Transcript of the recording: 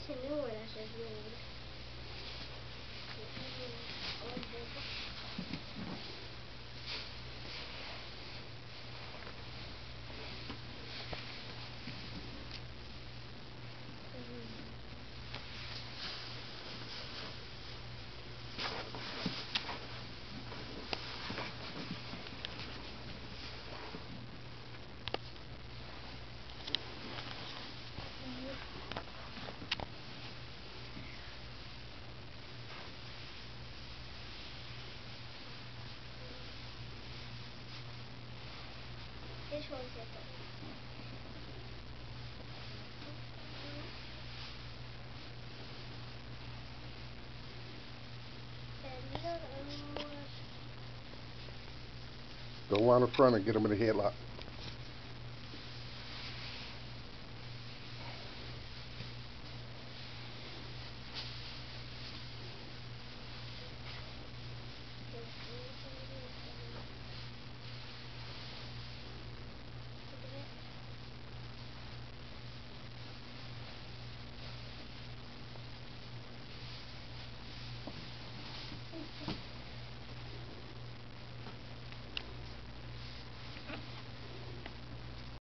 a new one that says load. This one's different. Go around the front and get them in the headlock.